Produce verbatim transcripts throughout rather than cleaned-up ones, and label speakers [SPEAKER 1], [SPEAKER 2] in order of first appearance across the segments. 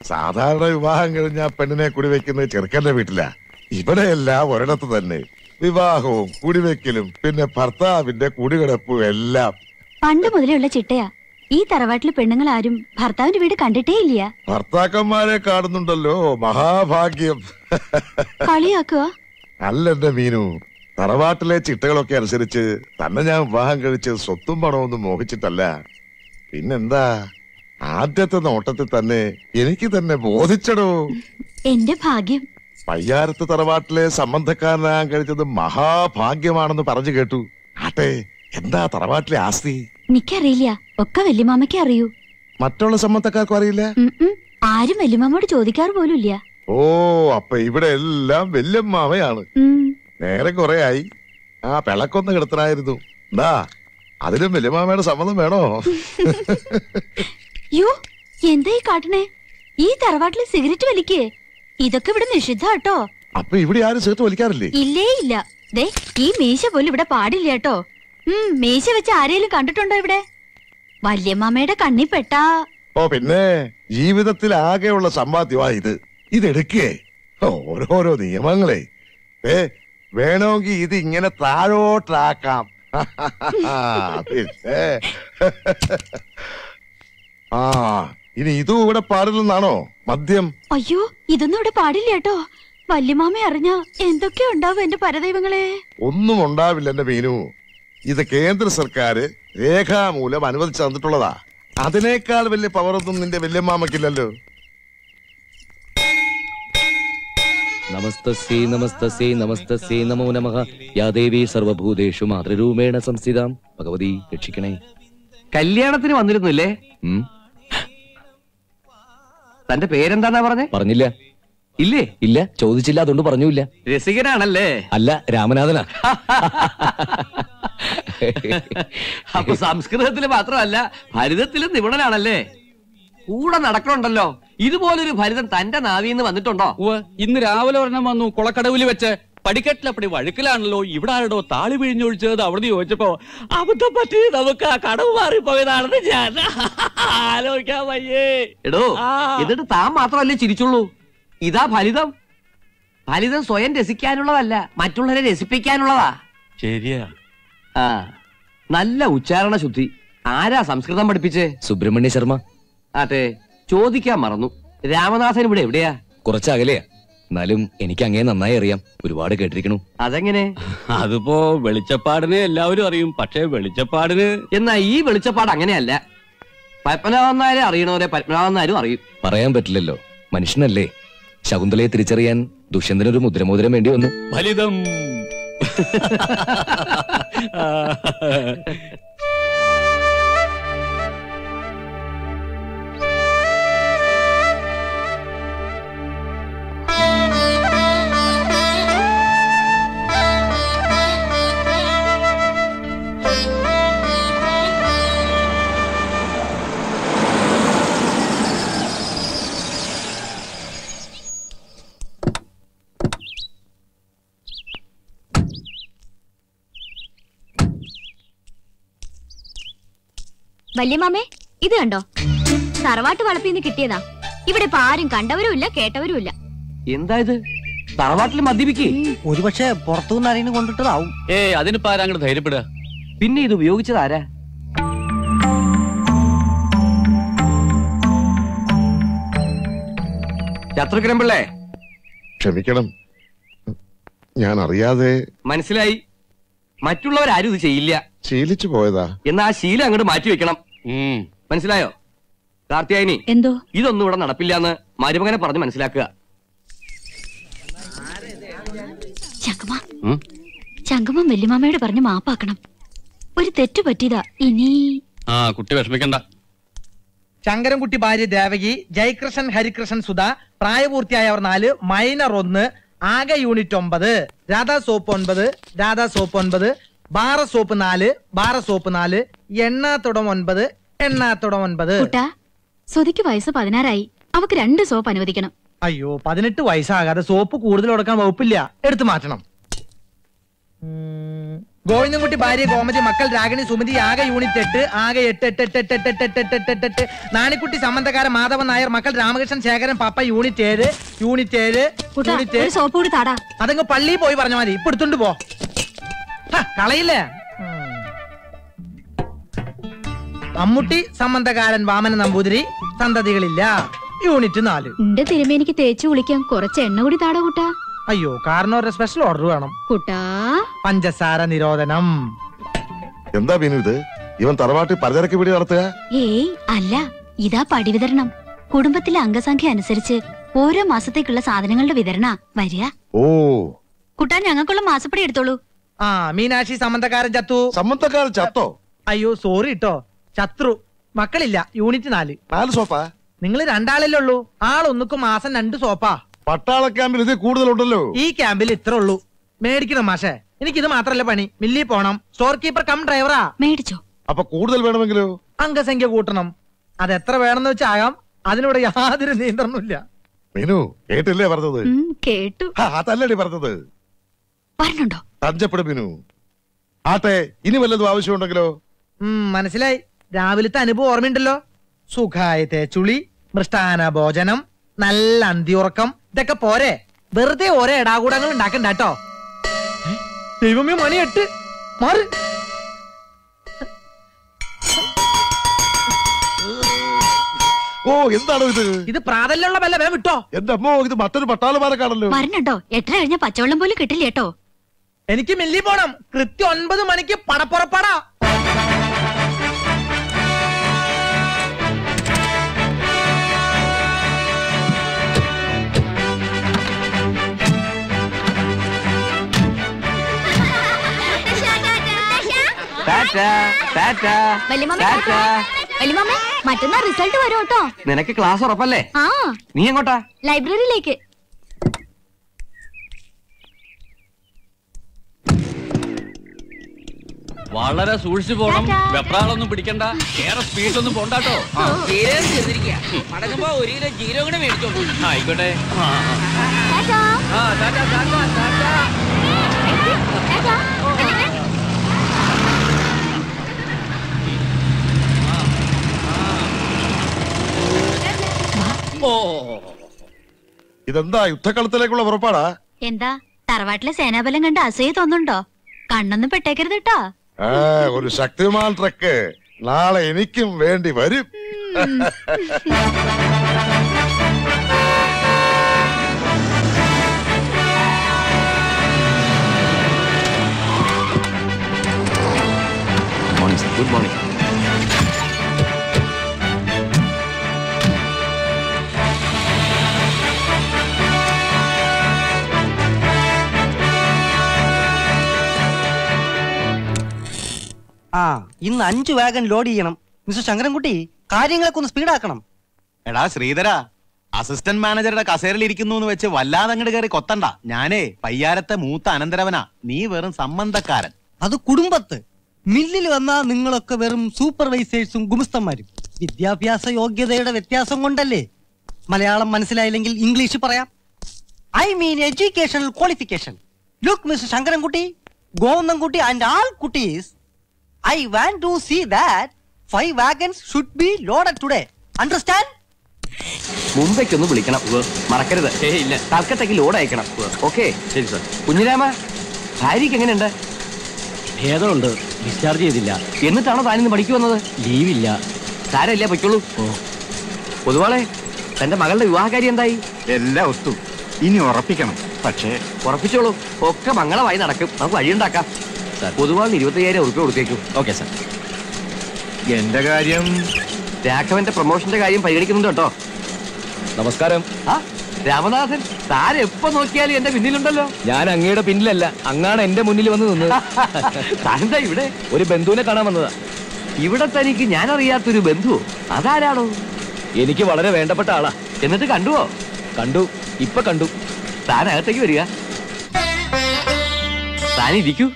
[SPEAKER 1] സാധാരണ വിവാഹം കഴിഞ്ഞാൽ പെണ്ണിനെ കുടിവെക്കുന്നത് ചെറുക്കന്റെ വീട്ടിലാ. ഇവിടെയെല്ലാം ഒരിടത്ത് തന്നെ വിവാഹവും കുടിവെക്കലും പിന്നെ ഭർത്താവിന്റെ കുടികിടപ്പും എല്ലാം
[SPEAKER 2] പണ്ട് മുതലുള്ള ചിട്ടയാ. ഈ തറവാട്ടിലെ പെണ്ണുങ്ങൾ ആരും ഭർത്താവിന്റെ വീട് കണ്ടിട്ടേ ഇല്ല.
[SPEAKER 1] ഭർത്താക്കന്മാരെ കാണുന്നുണ്ടല്ലോ, മഹാഭാഗ്യം.
[SPEAKER 2] കളിയാക്കുക
[SPEAKER 1] അല്ല എന്റെ മീനു, തറവാട്ടിലെ ചിട്ടകളൊക്കെ അനുസരിച്ച് തന്നെ ഞാൻ വിവാഹം കഴിച്ച് സ്വത്തും പണമൊന്നും മോഹിച്ചിട്ടല്ല. പിന്നെന്താ, ആദ്യത്തെ നോട്ടത്തിൽ തന്നെ എനിക്ക് തന്നെ ബോധിച്ചടോ.
[SPEAKER 2] എന്റെ ഭാഗ്യം.
[SPEAKER 1] പയ്യാരത്ത് തറവാട്ടിലെ സംബന്ധക്കാരനാകാൻ കഴിച്ചത് മഹാഭാഗ്യമാണെന്ന് പറഞ്ഞു കേട്ടു. ആട്ടെ, എന്താ തറവാട്ടിലെ ആസ്തി?
[SPEAKER 2] എനിക്കറിയില്ല, ഒക്കെ വല്യമാമയ്ക്ക് അറിയൂ.
[SPEAKER 1] മറ്റുള്ള സംബന്ധക്കാർക്കും അറിയില്ല?
[SPEAKER 2] ആരും വല്യമാമോട് ചോദിക്കാറ് പോലും ഇല്ല.
[SPEAKER 1] ഓ, അപ്പൊ ഇവിടെ എല്ലാം വല്യമ്മാമയാണ്. നേരെ കൊറേ ആയി. ആ പിളക്കൊന്ന് കിടത്തനായിരുന്നു. എന്താ അതിലും വല്യമാമയുടെ സമ്മതം വേണോ?
[SPEAKER 2] യോ, എന്താ ഈ കാട്ടണേ? ഈ തറവാട്ടില് സിഗരറ്റ് വലിക്കേ? ഇതൊക്കെ ഇവിടെ നിഷിദ്ധ കേട്ടോ.
[SPEAKER 1] അപ്പൊ ഇവിടെ ആരും സിഗരറ്റ് വലിക്കാറില്ലേ?
[SPEAKER 2] ഇല്ലേ ഇല്ല. ദേ, ഈ മീശ പോലും ഇവിടെ പാടില്ല കേട്ടോ. ഉം മീശ വെച്ച് ആരെങ്കിലും കണ്ടിട്ടുണ്ടോ ഇവിടെ? വല്യമ്മാമയുടെ കണ്ണി പെട്ടാ.
[SPEAKER 1] ഓ പിന്നെ, ജീവിതത്തിൽ ആകെയുള്ള സമ്പാദ്യമാ ഇത്. ഇതെടുക്കേ. ഓരോരോ നിയമങ്ങളെ. ഏ വേണമെങ്കിൽ ഇത് ഇങ്ങനെ താഴോട്ടാക്കാം. ആ ഇനി ഇതും ഇവിടെ പാടില്ലെന്നാണോ മദ്യം?
[SPEAKER 2] അയ്യോ, ഇതൊന്നും ഇവിടെ പാടില്ല കേട്ടോ. വല്യമാമ അറിഞ്ഞ എന്തൊക്കെയോ ഉണ്ടാവും എന്റെ പരദൈവങ്ങളെ.
[SPEAKER 1] ഒന്നും ഉണ്ടാവില്ല എന്റെ മീനു. ഇത് കേന്ദ്ര സർക്കാർ രേഖാമൂലം അനുവദിച്ചു തന്നിട്ടുള്ളതാ. അതിനേക്കാൾ വലിയ പവറൊന്നും നിന്റെ വല്യമ്മാമക്കില്ലല്ലോ.
[SPEAKER 3] നമസ്തസ്യൈ നമസ്തസ്യൈ നമസ്തസ്യൈ നമോ നമഃ. യാ ദേവി സർവഭൂതേഷു മാതൃരൂപേണ സംസ്ഥിതാം. ഭഗവതി രക്ഷിക്കണേ.
[SPEAKER 4] കല്യാണത്തിന് വന്നിരുന്നില്ലേ? തന്റെ പേരെന്താന്നാ പറഞ്ഞേ?
[SPEAKER 3] പറഞ്ഞില്ല.
[SPEAKER 4] ഇല്ലേ?
[SPEAKER 3] ഇല്ല, ചോദിച്ചില്ല, അതുകൊണ്ട് പറഞ്ഞില്ല.
[SPEAKER 4] രസികനാണല്ലേ?
[SPEAKER 3] അല്ല, രാമനാഥനാ.
[SPEAKER 4] അപ്പൊ സംസ്കൃതത്തില് മാത്രമല്ല ഭരിതത്തിലും നിപുണനാണല്ലേ? കൂടെ നടക്കണുണ്ടല്ലോ. ഇതുപോലൊരു ഭരിതം തന്റെ നാവിന്ന് വന്നിട്ടുണ്ടോ?
[SPEAKER 5] ഇന്ന് രാവിലെ ഒരെണ്ണം വന്നു കുളക്കടവില് വെച്ച്. പടിക്കെട്ടിലപ്പടി വഴുക്കലാണല്ലോ. ഇവിടെ ആരോ താളി പിഴിഞ്ഞൊഴിച്ചത് അവിടെ ചോദിച്ചപ്പോ അബദ്ധം പറ്റി നമുക്ക് ആ കടവ് മാറിപ്പോയതാണെന്ന് ഞാൻ ആലോചിക്കാൻ വയ്യേ.
[SPEAKER 4] എടോ, എന്നിട്ട് താൻ മാത്രമല്ലേ ചിരിച്ചുള്ളൂ? ഇതാ ഫലിതം. ഫലിതം സ്വയം രസിക്കാനുള്ളതല്ല, മറ്റുള്ളവരെ രസിപ്പിക്കാനുള്ളതാ.
[SPEAKER 5] ശരിയാ.
[SPEAKER 4] ആ നല്ല ഉച്ചാരണ ശുദ്ധി. ആരാ സംസ്കൃതം പഠിപ്പിച്ചേ?
[SPEAKER 3] സുബ്രഹ്മണ്യ ശർമ്മ.
[SPEAKER 4] ആട്ടെ, ചോദിക്കാൻ മറന്നു, രാമനാഥൻ ഇവിടെ എവിടെയാ?
[SPEAKER 3] കുറച്ചകലെയാ. എന്നാലും എനിക്ക് അങ്ങേ നന്നായി അറിയാം. ഒരുപാട് കേട്ടിരിക്കണു.
[SPEAKER 4] അതെങ്ങനെ?
[SPEAKER 5] അതിപ്പോ വെളിച്ചപ്പാടിന് എല്ലാവരും അറിയും, പക്ഷെ വെളിച്ചപ്പാടിന്
[SPEAKER 4] എന്നാ ഈ വെളിച്ചപ്പാട് അങ്ങനെയല്ല. പത്മനാഭൻ നായരെ അറിയണവരെ പത്മനാഭൻ നായരും അറിയും.
[SPEAKER 3] പറയാൻ പറ്റില്ലല്ലോ, മനുഷ്യനല്ലേ. ശകുന്തളയെ തിരിച്ചറിയാൻ ദുഷ്യന്തനൊരു മുദ്രമോതിരം വേണ്ടി വന്നു.
[SPEAKER 5] ഫലിതം.
[SPEAKER 2] വല്യമാമേ, ഇത് കണ്ടോ? തറവാട്ട് വളപ്പിന്ന് കിട്ടിയതാ. ഇവിടെ ഇപ്പൊ ആരും കണ്ടവരും ഇല്ല, കേട്ടവരും ഇല്ല.
[SPEAKER 4] എന്താ ഇത്? തറവാട്ടിൽ മദ്യപിക്കേ?
[SPEAKER 6] ഒരുപക്ഷെ പുറത്തുനിന്ന് ആരെങ്കിലും കൊണ്ടിട്ടതാവും.
[SPEAKER 5] ഏ അതിനിപ്പോ ആരാ അങ്ങോട്ട് ധൈര്യപ്പെടുക?
[SPEAKER 4] പിന്നെ ഇത് ഉപയോഗിച്ചത് ആരാ? ശത്രുഘ്നൻ പിള്ളേ,
[SPEAKER 1] ക്ഷമിക്കണം, ഞാൻ അറിയാതെ.
[SPEAKER 4] മനസ്സിലായി. മറ്റുള്ളവരാരും ഇത് ചെയ്യില്ല.
[SPEAKER 1] ശീലിച്ചു പോയതാ.
[SPEAKER 4] എന്നാ ആ ശീലം അങ്ങോട്ട് മാറ്റി വെക്കണം. മനസ്സിലായോ? കാർത്തിയായനി,
[SPEAKER 2] എന്തോ
[SPEAKER 4] ഇതൊന്നും ഇവിടെ നടപ്പില്ലാന്ന് മരുമകനെ പറഞ്ഞ് മനസ്സിലാക്കുക.
[SPEAKER 2] ചങ്കമ്മ വല്യമാമയോട് പറഞ്ഞ് മാപ്പാക്കണം. ഒരു തെറ്റു പറ്റിയതാ. ഇനി
[SPEAKER 5] ആ കുട്ടി വിഷമിക്കണ്ട.
[SPEAKER 6] ശങ്കരൻകുട്ടി ഭാര്യ ദേവകി, ജയകൃഷ്ണൻ ഹരികൃഷ്ണൻ സുധ, പ്രായപൂർത്തിയായവർ നാല്, മൈനർ ഒന്ന്, ആകെ യൂണിറ്റ് ഒമ്പത്, രാധാ സോപ്പ് ഒൻപത്, രാധാ സോപ്പ് ഒൻപത്, ബാറ സോപ്പ് നാല്, ബാറ സോപ്പ് നാല്, എണ്ണാത്തുടം ഒൻപത്, എണ്ണാത്തുടം ഒൻപത്.
[SPEAKER 2] സുധിക്ക് വയസ്സ് പതിനാറായി. അവക്ക് രണ്ട് സോപ്പ് അനുവദിക്കണം.
[SPEAKER 6] അയ്യോ, പതിനെട്ട് വയസ്സാകാതെ സോപ്പ് കൂടുതൽ കൊടുക്കാൻ വകുപ്പില്ല. എടുത്തു മാറ്റണം. ഗോവിന്ദൻകുട്ടി ഭാര്യ ഗോമതി മക്കൾ രാഗിണി സുമതി ആകെ യൂണിറ്റ് എട്ട് ആകെ എട്ട് എട്ട് എട്ട് എട്ട് എട്ട് എട്ട് എട്ട് എട്ട് എട്ട് എട്ട് നാണിക്കുട്ടി സമ്മന്തക്കാരൻ മാധവൻ നായർ മക്കൾ രാമകൃഷ്ണൻ ശേഖരൻ പാപ്പ യൂണിറ്റ് ഏഴ് യൂണിറ്റ് ഏഴ് യൂണിറ്റ്
[SPEAKER 2] സോപ്പ് കൂടി താടാ.
[SPEAKER 6] അതങ്ങ് പള്ളിയിൽ പോയി പറഞ്ഞ മതി. ഇപ്പൊ എടുത്തോണ്ട് പോ. കളയില്ലേ. മമ്മൂട്ടി സമ്മന്തക്കാരൻ വാമന നമ്പൂതിരി സന്തതികളില്ല യൂണിറ്റ് നാല്.
[SPEAKER 2] എന്റെ തിരുമേനിക്ക് തേച്ചു കുളിക്കാൻ കുറച്ച് എണ്ണ കൂടി താടാ കൂട്ടാ.
[SPEAKER 6] അയ്യോ കാരണം ഒരു സ്പെഷ്യൽ ഓർഡർ വേണം
[SPEAKER 2] കൂട്ടാ.
[SPEAKER 6] പഞ്ചസാര നിരോധനം.
[SPEAKER 1] എന്താ ബീനു ഇത്? ഇവൻ തറവാട്ടിൽ പലചരക്ക് പിടി നടത്തുക?
[SPEAKER 2] ഏയ് അല്ല, ഇതാ പടി വിതരണം. കുടുംബത്തിലെ അംഗസംഖ്യ അനുസരിച്ച് ഓരോ മാസത്തേക്കുള്ള സാധനങ്ങളുടെ വിതരണ വരിക.
[SPEAKER 1] ഓ
[SPEAKER 2] കുട്ടാൻ ഞങ്ങൾക്കുള്ള മാസപ്പടി എടുത്തോളൂ.
[SPEAKER 6] ആ മീനാക്ഷി സമ്മന്തക്കാരൻ ചത്തു.
[SPEAKER 1] സമ്മന്തക്കാരൻ ചത്തോ?
[SPEAKER 6] അയ്യോ സോറി കേട്ടോ, ചത്രു. മക്കളില്ല യൂണിറ്റ് നാല്.
[SPEAKER 1] നാല് സോപ്പാ?
[SPEAKER 6] നിങ്ങൾ രണ്ടാളല്ലേ ഉള്ളൂ. ആളൊന്നുക്കും മാസം രണ്ട് സോപ്പാ.
[SPEAKER 1] പട്ടാള ക്യാമ്പിൽ ഇത് കൂടുതലുണ്ടല്ലോ.
[SPEAKER 6] ഈ ക്യാമ്പിൽ ഇത്ര ഉള്ളൂ. മേടിക്കണം മാഷേ. എനിക്കിത് മാത്രല്ല പണി. മില്ലി പോണം. സ്റ്റോർ കീപ്പർ കം ഡ്രൈവറാ.
[SPEAKER 2] മേടിച്ചോ.
[SPEAKER 1] അപ്പൊ കൂടുതൽ വേണമെങ്കിലോ?
[SPEAKER 6] അംഗസംഖ്യ കൂട്ടണം. അത് എത്ര വേണമെന്ന് വെച്ചാകാം. അതിനോട് യാതൊരു നിയന്ത്രണമില്ല.
[SPEAKER 1] മീനു കേട്ടില്ലേ പറഞ്ഞത്?
[SPEAKER 2] കേട്ടു.
[SPEAKER 1] അതല്ലടി പറഞ്ഞത്.
[SPEAKER 2] പറഞ്ഞുണ്ടോ?
[SPEAKER 1] തഞ്ചപ്പെടും മീനു. ആട്ടെ ഇനി വല്ലതും ആവശ്യമുണ്ടെങ്കിലോ?
[SPEAKER 6] മനസ്സിലായി. രാവിലത്തെ അനുഭവം ഓർമ്മയുണ്ടല്ലോ. സുഖായ തേച്ചുളി, മൃഷ്ടാന ഭോജനം, നല്ല അന്തിയുറക്കം, ഇതൊക്കെ പോരെ. വെറുതെ ഓരോ ഇടാകൂടങ്ങൾ ഉണ്ടാക്കണ്ട കേട്ടോ. ദൈവമേ മണി എട്ട്. മാറി.
[SPEAKER 1] ഓ എന്താണോ ഇത്?
[SPEAKER 6] ഇത് പ്രാതലുള്ള വല്ല വേ വിട്ടോ.
[SPEAKER 1] എന്റെ അമ്മോ ഇത് മറ്റൊരു പട്ടാളമാരൊക്കെയാണല്ലോ.
[SPEAKER 2] പറഞ്ഞോ എത്ര കഴിഞ്ഞ പച്ചവെള്ളം പോലും കിട്ടില്ല കേട്ടോ.
[SPEAKER 6] എനിക്ക് മില്ലി പോണം. കൃത്യം ഒൻപത് മണിക്ക് പടപ്പുറപ്പാടാ.
[SPEAKER 2] മറ്റന്നാ റിസൾട്ട് വരും കേട്ടോ.
[SPEAKER 4] നിനക്ക് ക്ലാസ് ഉറപ്പല്ലേ?
[SPEAKER 2] ആ.
[SPEAKER 4] നീ എങ്ങോട്ടാ?
[SPEAKER 2] ലൈബ്രറിയിലേക്ക്.
[SPEAKER 5] വളരെ സൂക്ഷിച്ചു പോണം. വെപ്രാളൊന്നും പിടിക്കണ്ട. ഏറെ സ്പീഡൊന്നും പോണ്ടാട്ടോ.
[SPEAKER 4] മടങ്ങുമ്പോ ഒരു കിലോ ജീരകം കൂടെ മേടിച്ചോളൂ.
[SPEAKER 5] ആയിക്കോട്ടെ.
[SPEAKER 1] ഇതെന്താ യുദ്ധക്കളത്തിലേക്കുള്ള പുറപ്പാടാ?
[SPEAKER 2] എന്താ തറവാട്ടിലെ സേനാബലം കണ്ട് അസൂയ തോന്നുന്നുണ്ടോ? കണ്ണൊന്നും പെട്ടേക്കരുത് കേട്ടോ.
[SPEAKER 1] ആ ഒരു ശക്തിമാൻ ട്രക്ക് നാളെ എനിക്കും വേണ്ടി വരും.
[SPEAKER 4] Good morning.
[SPEAKER 7] ആ ഇന്ന് അഞ്ചു വാഗൺ ലോഡ് ചെയ്യണം. മിസ്റ്റർ ശങ്കരൻകുട്ടി കാര്യങ്ങളൊക്കെ ഒന്ന് സ്പീഡാക്കണം.
[SPEAKER 8] എടാ ശ്രീധര, അസിസ്റ്റന്റ് മാനേജറുടെ കസേരയിൽ ഇരിക്കുന്നു എന്ന് വെച്ച് വല്ലാതെ അങ്ങോട്ട് കയറി കൊത്തണ്ട. ഞാനേ പയ്യാരത്തെ മൂത്ത അനന്തരവനാ. നീ വെറും സംബന്ധക്കാരൻ.
[SPEAKER 7] അത് കുടുംബത്ത്. മില്ലിൽ വന്നാ നിങ്ങളൊക്കെ വെറും സൂപ്പർവൈസേഴ്സും ഗുമസ്തന്മാരും. വിദ്യാഭ്യാസ യോഗ്യതയുടെ വ്യത്യാസം കൊണ്ടല്ലേ. മലയാളം മനസ്സിലായില്ലെങ്കിൽ ഇംഗ്ലീഷ് പറയാം. I mean educational qualification. Look mister Sankarankutty, Govindankutty and all കുട്ടീസ്, I want to see that five wagons should be loaded today. Understand?
[SPEAKER 4] മുംബൈക്കൊന്ന് വിളിക്കണം. മറക്കരുത്. ഇല്ല. കൽക്കട്ടയ്ക്ക് ലോഡ് അയക്കണം. ഓക്കെ ശരി സാർ. കുഞ്ഞിരാമ, ഭാര്യക്ക് എങ്ങനെയുണ്ട്?
[SPEAKER 3] ഭേദമുണ്ട്. ഡിസ്ചാർജ് ചെയ്തില്ല.
[SPEAKER 4] എന്നിട്ടാണോ താനിന്ന് പഠിക്കു വന്നത്?
[SPEAKER 3] ലീവില്ല.
[SPEAKER 4] സാരമില്ല, പൊയ്ക്കോളൂ. പൊതുവാളെ തന്റെ മകളുടെ വിവാഹകാരി എന്തായി?
[SPEAKER 8] എല്ലാം ഒത്തു. ഇനി ഉറപ്പിക്കണം. പക്ഷേ
[SPEAKER 4] ഉറപ്പിച്ചോളൂ. ഒക്കെ മംഗളമായി നടക്കും. നമുക്ക് വഴിയുണ്ടാക്കാം. പൊതുവാളിന് ഇരുപത്തയ്യായിരം ഉറുപ്പിക കൊടുത്തേക്കും.
[SPEAKER 3] Okay sir.
[SPEAKER 8] എന്റെ കാര്യം,
[SPEAKER 4] രാഘവന്റെ പ്രൊമോഷന്റെ കാര്യം പരിഗണിക്കുന്നുണ്ട് കേട്ടോ.
[SPEAKER 3] നമസ്കാരം.
[SPEAKER 4] ആ രാമനാഥൻ, താൻ എപ്പോ നോക്കിയാലും എന്റെ പിന്നിലുണ്ടല്ലോ.
[SPEAKER 3] ഞാൻ അങ്ങയുടെ പിന്നിലല്ല, അങ്ങാണ് എന്റെ മുന്നിൽ വന്ന് നിന്നത്.
[SPEAKER 4] താനെന്താ ഇവിടെ?
[SPEAKER 3] ഒരു ബന്ധുവിനെ കാണാൻ വന്നതാ.
[SPEAKER 4] ഇവിടെ തനിക്ക് ഞാൻ അറിയാത്തൊരു ബന്ധു? അതാരാണോ?
[SPEAKER 3] എനിക്ക് വളരെ വേണ്ടപ്പെട്ട ആളാ.
[SPEAKER 4] എന്നിട്ട് കണ്ടുവോ?
[SPEAKER 3] കണ്ടു. ഇപ്പൊ കണ്ടു.
[SPEAKER 4] താൻ അകത്തേക്ക് വരിക. താനിരിക്കൂ.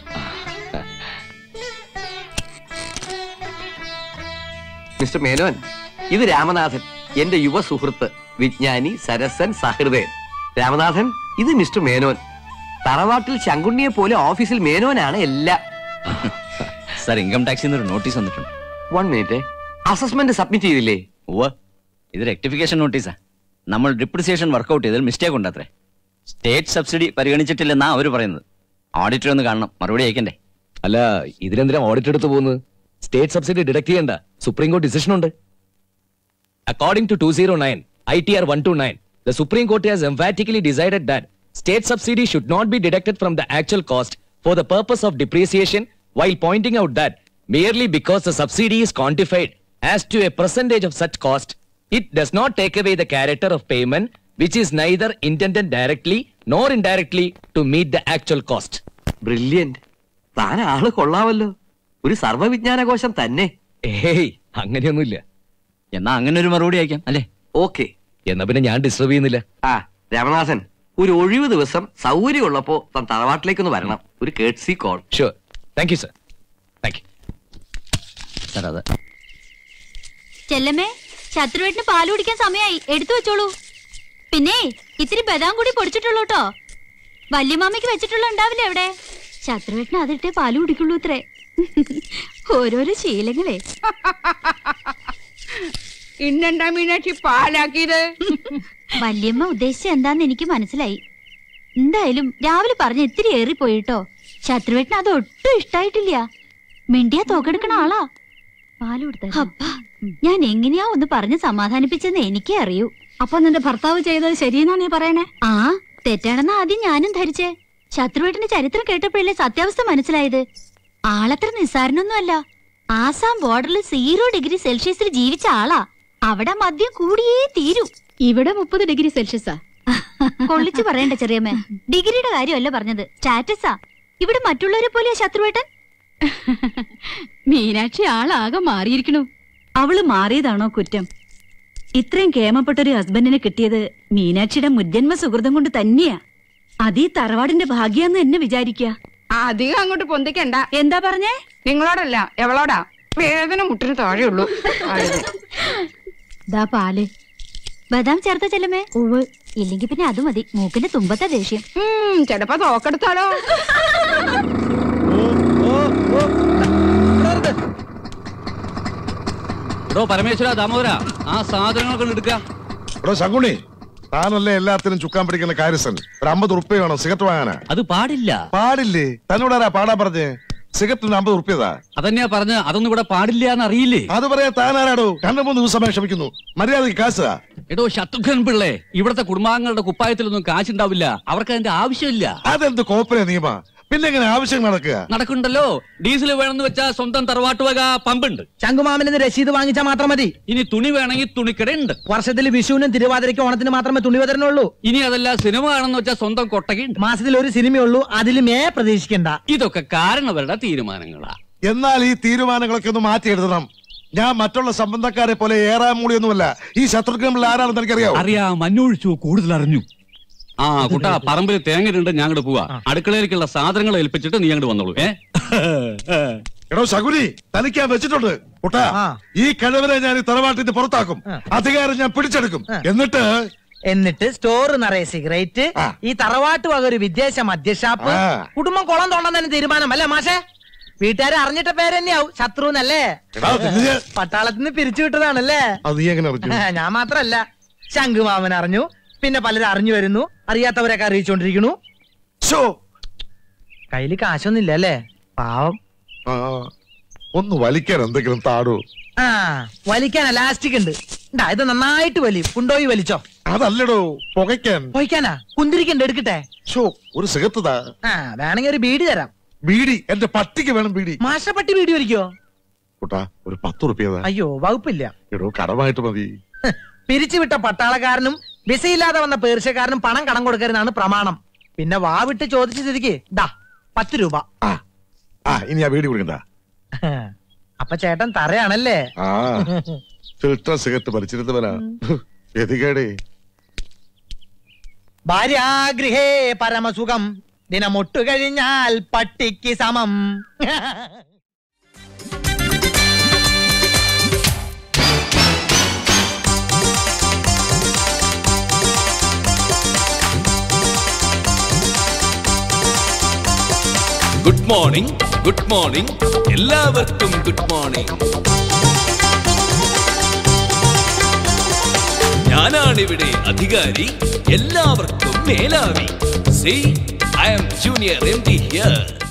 [SPEAKER 4] മിസ്റ്റർ മേനോൻ, ഇത് രാമനാഥൻ, എന്റെ യുവ സുഹൃത്ത്, വിജ്ഞാനി, സരസൻ, സഹൃദയൻ. രാമനാഥൻ, ഇത് മിസ്റ്റർ മേനോൻ. തറവാട്ടിൽ ശങ്കുണ്ണിയെ പോലെ ഓഫീസിൽ മേനോനാണ് എല്ലാം.
[SPEAKER 5] സാർ ഇൻകം ടാക്സിൽ നിന്ന് ഒരു നോട്ടീസ് വന്നിട്ടുണ്ട്.
[SPEAKER 4] വൺ മിനിറ്റ്, അസസ്മെന്റ് സബ്മിറ്റ് ചെയ്തില്ലേ?
[SPEAKER 5] ഓ, ഇത് റെക്ടിഫിക്കേഷൻ നോട്ടീസാ. നമ്മൾ ഡിപ്രിസിയേഷൻ വർക്ക്ഔട്ട് ചെയ്തതിൽ മിസ്റ്റേക്ക് ഉണ്ട് അത്രേ. സ്റ്റേറ്റ് സബ്സിഡി പരിഗണിച്ചിട്ടില്ലെന്നാ അവര് പറയുന്നത്. ഓഡിറ്റർ ഒന്ന് കാണണം, മറുപടി അയക്കണ്ടേ?
[SPEAKER 3] അല്ല, ഇതിനെന്തിനാ ഓഡിറ്റ് എടുത്ത് പോകുന്നത്? സ്റ്റേറ്റ് സബ്സിഡി ഡിഡക്ട് ചെയ്യണ്ട, സുപ്രീം കോടതി ഡിസിഷൻ ഉണ്ട്. According to two zero nine I T R one two nine, the Supreme Court has emphatically decided that state subsidy should not be deducted from the actual cost for the purpose of depreciation, while pointing out that merely because the subsidy is quantified as to a percentage of such cost, it does not take away the character of payment, which is neither intended directly nor indirectly to meet the actual cost.
[SPEAKER 4] Brilliant. താൻ ആള് കൊള്ളാമല്ലോ, ഒരു സർവ്വവിജ്ഞാനകോശം തന്നെ.
[SPEAKER 3] ഏയ്, അങ്ങനെയൊന്നുമില്ല.
[SPEAKER 5] എന്നാ അങ്ങനെ ഒരു മറുപടി അയക്കാം അല്ലേ?
[SPEAKER 4] ഓക്കെ.
[SPEAKER 3] എന്നാ പിന്നെ ഞാൻ ഡിസ്റ്റർബ് ചെയ്യുന്നില്ല.
[SPEAKER 4] ആ രാമനാഥൻ, ഒരു ഒഴിവ് ദിവസം സൗകര്യമുള്ളപ്പോ താൻ തറവാട്ടിലേക്കൊന്ന് വരണം. ഒരു courtesy call.
[SPEAKER 3] Sure. Thank you sir. Thank you
[SPEAKER 5] sir. അത്
[SPEAKER 2] ചെല്ലമ്മേ, ശത്രുവേട്ടിന് പാല് കുടിക്കാൻ സമയമായി, എടുത്തു വെച്ചോളൂ. പിന്നെ ഇത്തിരി ബദാം കൂടി പൊടിച്ചിട്ടുള്ളൂ കേട്ടോ. വല്യമാമയ്ക്ക് വെച്ചിട്ടുള്ള ഉണ്ടാവില്ലേ അവിടെ? ശത്രുവേട്ടിന് അതിട്ടേ പാല് കുടിക്കുള്ളൂ ഇത്രേ. ഓരോരോ ശീലങ്ങളെ.
[SPEAKER 9] ഇന്നെന്താ മീനാക്ഷി പാലാക്കിയത്?
[SPEAKER 2] വല്യമ്മ ഉദ്ദേശിച്ച എന്താന്ന് എനിക്ക് മനസ്സിലായി. എന്തായാലും രാവിലെ പറഞ്ഞ ഇത്തിരി ഏറിപ്പോയിട്ടോ. ശത്രുവേട്ടിന് അത് ഒട്ടും ഇഷ്ടായിട്ടില്ല. മിണ്ടിയാ തോക്കെടുക്കണ ആളാ. പാല് കൊടുത്ത അപ്പാ, ഞാൻ എങ്ങനെയാ ഒന്ന് പറഞ്ഞ് സമാധാനിപ്പിച്ചെന്ന് എനിക്കേ അറിയൂ.
[SPEAKER 9] അപ്പൊ നിന്റെ ഭർത്താവ് ചെയ്തത് ശരിയെന്നാ നീ പറയണേ?
[SPEAKER 2] ആ, തെറ്റാണെന്ന് ആദ്യം ഞാനും ധരിച്ചേ. ശത്രുവേട്ടിന്റെ ചരിത്രം കേട്ടപ്പോഴല്ലേ സത്യാവസ്ഥ മനസ്സിലായത്. ആളത്ര നിസ്സാരനൊന്നും അല്ല. ആസാം ബോർഡറിൽ സീറോ ഡിഗ്രി സെൽഷ്യസിൽ ജീവിച്ച ആളാ. അവിടെ മദ്യം കൂടിയേ തീരൂ.
[SPEAKER 9] ഇവിടെ മുപ്പത് ഡിഗ്രി സെൽഷ്യസാ.
[SPEAKER 2] കൊള്ളിച്ചു പറയണ്ട ചെറിയമ്മ, ഡിഗ്രിയുടെ കാര്യമല്ല പറഞ്ഞത്, സ്റ്റാറ്റസാ. ഇവിടെ മറ്റുള്ളവരെ പോലെയാ ശത്രുവേട്ടൻ.
[SPEAKER 9] മീനാക്ഷി ആളാകെ മാറിയിരിക്കണു.
[SPEAKER 10] അവള് മാറിയതാണോ കുറ്റം? ഇത്രയും കേമപ്പെട്ടൊരു ഹസ്ബൻഡിനെ കിട്ടിയത് മീനാക്ഷിയുടെ മുജ്ജന്മ സുഹൃതം കൊണ്ട് തന്നെയാ. അതീ തറവാടിന്റെ ഭാഗ്യാന്ന് എന്നെ വിചാരിക്കുക.
[SPEAKER 9] അധികം അങ്ങോട്ട് പൊന്തിക്കണ്ട.
[SPEAKER 10] എന്താ പറഞ്ഞേ?
[SPEAKER 9] നിങ്ങളോടല്ല, എവളോടാ. വേദന മുട്ടിന് താഴെയുള്ളൂ.
[SPEAKER 2] ദാ പാല്. ബദാം ചേർത്ത ചെല്ലമേ? ഉവ്. ഇല്ലെങ്കി പിന്നെ അത് മതി. മൂക്കിന്റെ തുമ്പത്തെ ദേഷ്യം.
[SPEAKER 9] ചെലപ്പോ തോക്കെടുത്താലോ?
[SPEAKER 5] പരമേശ്വര, ദാമോദര, ആ സാധനങ്ങളൊക്കെ എടുക്കാം.
[SPEAKER 1] ശകുണി, താനല്ലേ എല്ലാത്തിനും ചുക്കാൻ പിടിക്കുന്ന കാര്യസ്ഥൻ. ഒരു അമ്പത് ഉറുപ്പ്യ വേണം സിഗരറ്റ് വാങ്ങാനാ.
[SPEAKER 5] അത് പാടില്ല.
[SPEAKER 1] പാടില്ലേ? തന്നോടാരാ പാടാ പറഞ്ഞേ? സിഗരറ്റിന് അമ്പത് ഉറുപ്പ്യതാ.
[SPEAKER 5] അതന്നെയാ പറഞ്ഞ. അതൊന്നും ഇവിടെ പാടില്ല എന്ന് അറിയില്ലേ?
[SPEAKER 1] അത് പറയാ താനാരാടോ? രണ്ടു മൂന്ന് ദിവസമായി ക്ഷമിക്കുന്നു. മര്യാദക്ക് കാശാ.
[SPEAKER 5] എടോ ശത്രുഘ്നൻ പിള്ളേ, ഇവിടത്തെ കുടുംബാംഗങ്ങളുടെ കുപ്പായത്തിലൊന്നും കാശുണ്ടാവില്ല. അവർക്ക് അതിന്റെ ആവശ്യമില്ല.
[SPEAKER 1] അതെന്ത് കോപ്പറേ നിയമ? പിന്നെ എങ്ങനെ ആവശ്യം നടക്കുക?
[SPEAKER 5] നടക്കുന്നുണ്ടല്ലോ. ഡീസൽ വേണമെന്ന് വെച്ചാൽ സ്വന്തം തറവാട്ടുവക പമ്പുണ്ട്.
[SPEAKER 6] ശംഖുമാമന് രസീത് വാങ്ങിച്ചാൽ മാത്രം മതി.
[SPEAKER 5] ഇനി തുണി വേണമെങ്കിൽ തുണിക്കടയുണ്ട്.
[SPEAKER 6] വർഷത്തിൽ വിഷുവിനും തിരുവാതിരയ്ക്കും ഓണത്തിന് മാത്രമേ തുണി വിതരണുള്ളൂ.
[SPEAKER 5] ഇനി അതല്ല, സിനിമ വേണമെന്ന് വെച്ചാൽ സ്വന്തം കൊട്ടകയുണ്ട്.
[SPEAKER 6] മാസത്തിൽ ഒരു സിനിമയുള്ളൂ, അതിലുമേ പ്രതീക്ഷിക്കണ്ട.
[SPEAKER 5] ഇതൊക്കെ കാരണവരുടെ തീരുമാനങ്ങളാ.
[SPEAKER 1] എന്നാൽ ഈ തീരുമാനങ്ങളൊക്കെ ഒന്ന് മാറ്റി എഴുതണം. ഞാൻ മറ്റുള്ള സംബന്ധക്കാരെ പോലെ ഏറാൻ മൂളിയൊന്നുമല്ല. ഈ ശത്രുഘ്നൻ ആരാണെന്ന് എനിക്കറിയാം.
[SPEAKER 5] അറിയാം, മഞ്ഞൊഴിച്ചു കൂടുതൽ അറിഞ്ഞു. ആ കുട്ടാ, പറമ്പിൽ തേങ്ങയുണ്ട്, ഞാൻ അങ്ങോട്ട് പോവാ. അടുക്കളയിലേക്കുള്ള സാധനങ്ങൾ ഏൽപ്പിച്ചിട്ട് നീ അങ്ങോട്ട് വന്നോളൂ. ഏ
[SPEAKER 1] എടോ ശകുനി, തനിക്കാൻ വെച്ചിട്ടുണ്ട് കുട്ടാ. ഈ കഴിവരെ ഞാൻ ഈ തറവാട്ടിന്റെ പുറത്താക്കും. അധികാരം ഞാൻ പിടിച്ചെടുക്കും. എന്നിട്ട്
[SPEAKER 6] എന്നിട്ട് സ്റ്റോർ നിറയെ സിഗരറ്റ്, ഈ തറവാട്ട് വക ഒരു വിദേശ മദ്യഷാപ്പ്, കുടുംബം കുളം തോണ്ടാൻ തന്നെ തീരുമാനം അല്ലേ മാഷേ? വീട്ടുകാരെ അറിഞ്ഞിട്ട പേര് തന്നെയാവും ശത്രുന്നല്ലേ? പട്ടാളത്തിൽ നിന്ന് പിരിച്ചു വിട്ടതാണല്ലേ? ഞാൻ മാത്രല്ല, ശംഖുമാമൻ അറിഞ്ഞു, പിന്നെ പലരും അറിഞ്ഞു വരുന്നു, അറിയാത്തവരൊക്കെ അറിയിച്ചോണ്ടിരിക്കണു. കയ്യില് കാശൊന്നുമില്ല അല്ലേ? പാവം.
[SPEAKER 1] ഒന്ന് വലിക്കാൻ എന്തെങ്കിലും താടൂ.
[SPEAKER 6] ആ, വലിക്കാൻ എലാസ്റ്റിക് ഉണ്ട്. ഇത് നന്നായിട്ട് വലിയും. കൊണ്ടോയി വലിച്ചോ.
[SPEAKER 1] അതല്ലടോ, പുകയ്ക്കാൻ.
[SPEAKER 6] പുകയ്ക്കാനാ? കുന്തിരിക്കണ്ട്, എടുക്കട്ടെ.
[SPEAKER 1] ഒരു സിഗരറ്റ് താ.
[SPEAKER 6] ആ, വേണമെങ്കിൽ ഒരു ബീഡി തരാം.
[SPEAKER 1] ബീഡി? എന്റെ പട്ടിക്ക് വേണം ബീഡി.
[SPEAKER 6] മാഷ പട്ടി ബീഡി വലിക്കോ?
[SPEAKER 1] കുട്ടാ, ഒരു പത്ത് ഉറുപ്പ്യ.
[SPEAKER 6] അയ്യോ, വകുപ്പില്ല.
[SPEAKER 1] എടോ, കടമായിട്ട് മതി.
[SPEAKER 6] പിരിച്ചുവിട്ട പട്ടാളക്കാരനും വിസയില്ലാതെ വന്ന പേർഷ്യക്കാരനും പണം കടം കൊടുക്കരുതാണ് പ്രമാണം. പിന്നെ വാവിട്ട് ചോദിച്ചു സ്ഥിതിക്ക് ദാ പത്ത് രൂപ.
[SPEAKER 1] ഇനി ആ വീടി കൊടുക്കണ്ട.
[SPEAKER 6] അപ്പൊ ചേട്ടൻ തറയാണല്ലേ?
[SPEAKER 1] ആ, ഫിൽട്ടർ സിഗരറ്റ് പരിച്ചിരുന്നവനാ. എതികേടേ.
[SPEAKER 6] ഭാര്യാഗൃഹേ പരമസുഖം, ദിനമൊട്ടു കഴിഞ്ഞാൽ പട്ടിക്ക് സമം.
[SPEAKER 3] Good morning. Morning good morning എല്ലാവർക്കും ഗുഡ് മോർണിംഗ്. ഞാനാണിവിടെ അധികാരി, എല്ലാവർക്കും മേലാവി. See, I am Junior M D here.